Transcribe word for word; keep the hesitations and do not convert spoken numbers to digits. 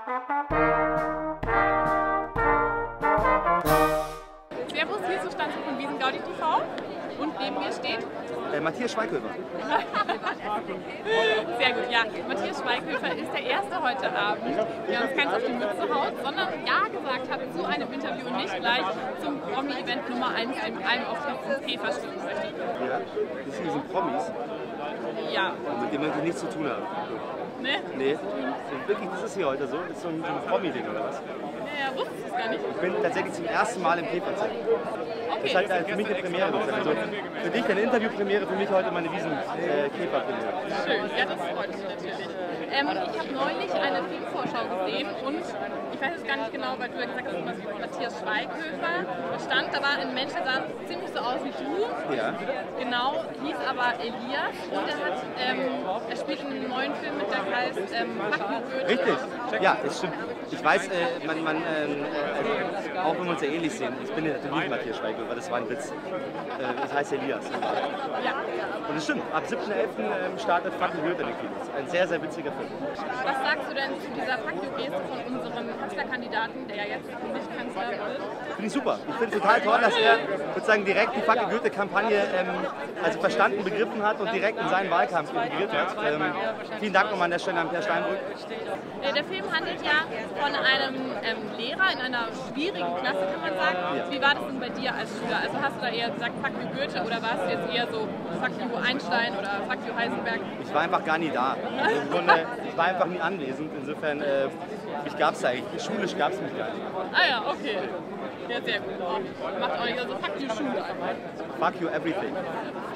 Servus, hier ist der Stand von Wiesn-Gaudi T V und neben mir steht Äh, Matthias Schweighöfer. Sehr gut, ja. Matthias Schweighöfer ist der Erste heute Abend, der uns keins auf die Mütze haut, sondern Ja gesagt hat zu einem Interview und nicht gleich zum Promi-Event Nummer eins, dem Almauftritt ins Käfer stürzen möchte. Ja, das sind diese Promis, Ja. mit denen man nichts zu tun hat. Ne? Nee, und wirklich, das ist hier heute so. Das ist so ein, so ein Promi-Ding oder was? Ja, wusste es gar nicht. Ich bin tatsächlich zum ersten Mal im Käferzelt. Das ist Okay. halt für mich eine Premiere. Also für dich eine Interviewpremiere, für mich heute meine Wiesen-Käferpremiere. Schön, ja, das freut mich natürlich. Ähm, ich habe neulich eine Filmvorschau gesehen und ich weiß jetzt gar nicht genau, weil du ja gesagt hast, was wie Matthias Schweighöfer da stand. Da war ein Mensch, der sah ziemlich so aus wie du. Ja. Genau, hieß aber Elias und er hat, ähm, er spielt in einem neuen Film mit, der heißt ähm, Fuck you Goethe. Richtig, ja, das stimmt. Ich weiß, äh, man, man, ähm, äh, also, auch wenn wir uns ja ähnlich sehen, ich bin ja natürlich nicht Matthias Schweighöfer, das war ein Witz. Äh, ich heiße Elias. Ja. Und es stimmt, ab siebten elften ähm, startet Fuck you Goethe in den Kinos. Ein sehr, sehr witziger Film. Was sagst du denn zu dieser Fuck you Geste von unserem Kanzlerkandidaten, der ja jetzt nicht Kanzler wird? Finde ich super. Ich finde es total toll, dass er sozusagen direkt die Fuck you Goethe-Kampagne ähm, also verstanden, begriffen hat und direkt in seinen Wahlkampf integriert hat. Ähm, vielen Dank nochmal an der Stelle an Per Steinbrück. Äh, Der Film handelt ja von einem ähm, Lehrer in einer schwierigen Klasse, kann man sagen. Ja. Wie war das denn bei dir als Schüler? Also hast du da eher gesagt, fuck you Goethe oder warst du jetzt eher so fuck you Einstein oder fuck you Heisenberg? Ich war einfach gar nie da. Also im Grunde, ich war einfach nie anwesend. Insofern, äh, mich gab es eigentlich. Schulisch gab es mich gar nicht. Ah ja, okay. Ja, sehr gut. Macht auch nicht. Also fuck you Schule einfach. Fuck you everything.